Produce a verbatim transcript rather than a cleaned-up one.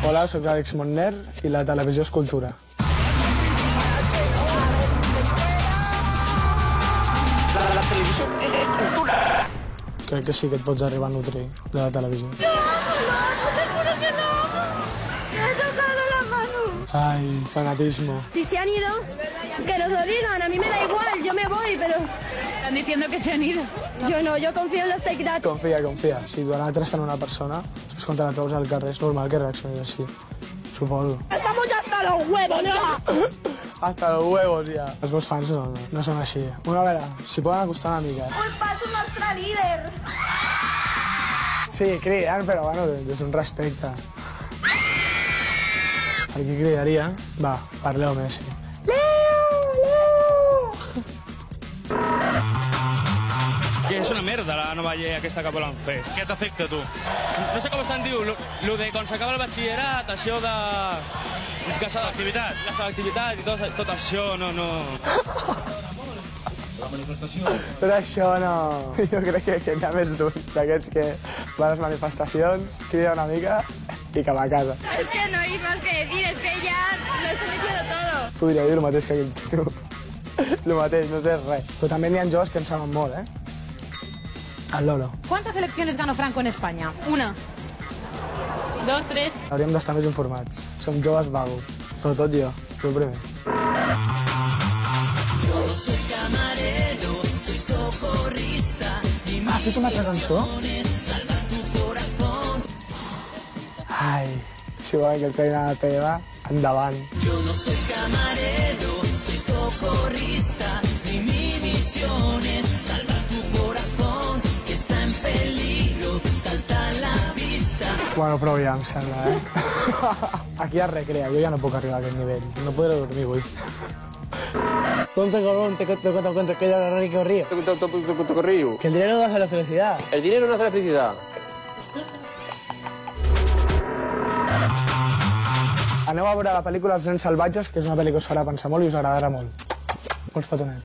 Hola, soc l'Àlex Montner i la televisió és cultura. La, la televisió és cultura. Crec que sí que et pots arribar a nutrir de la televisió. ¡Lo amo, lo amo! ¡Te juro que lo amo! ¡Me ha tocado la mano! Ai, fanatismo. Si se han ido, que nos lo digan. A mí me da igual, yo me voy, pero... Están diciendo que se han ido. Yo no, yo confío en los Take That. Confia, confia. Si durant l'altre està en una persona, doncs quan te la trobes al carrer és normal que reaccionis així. Suposo. Estamos ya hasta los huevos, ya. Hasta los huevos, ja. Els meus fans no, no, no són així. Bueno, a veure, si poden acostar una mica. Pues paso nuestra líder. Sí, criden, però bueno, des d'un respecte. Per qui cridaria? Va, per Leo Messi. Que és una merda la nova llei aquesta que volen fer. Què t'afecta, tu? No sé com se'n diu, lo, lo de quan s'acaba el batxillerat, això de... Que s'ha- Selectivitat. La selectivitat i tot, tot això, no, no... Tot això no... Jo crec que, que n'hi ha més d'un d'aquests que van a les manifestacions, crida una mica i cap a casa. Es que no hay más que decir, es que ya lo estoy diciendo todo. Podria dir el mateix que aquell tio. El mateix, no sé res. Però també n'hi ha joves que en saben molt, eh? El loro. ¿Cuántas elecciones ganó Franco en España? Una. Dos, tres. Hauríem d'estar més informats. Som joves vagos. Sobretot jo, jo primer. Ah, has fet una altra cançó? Ai, si volen que el treguin a la teva, endavant. Jo no soy camarero, soy socorrista, y mi misión es salvar tu corazón, que está en peligro, salta a la vista. Bueno, prou ja, em sembla, eh? Aquí es recrea, jo ja no puc arribar a aquest nivell. No podré dormir avui. Ponte colón, te cuento, cuento, cuento, que era rico río. Río. Que el dinero no hace la felicidad. El dinero no hace la felicidad. Aneu a veure la pel·lícula Els nens salvatges, que és una pel·lícula que us farà pensar molt i us agradarà molt. Molts petonets.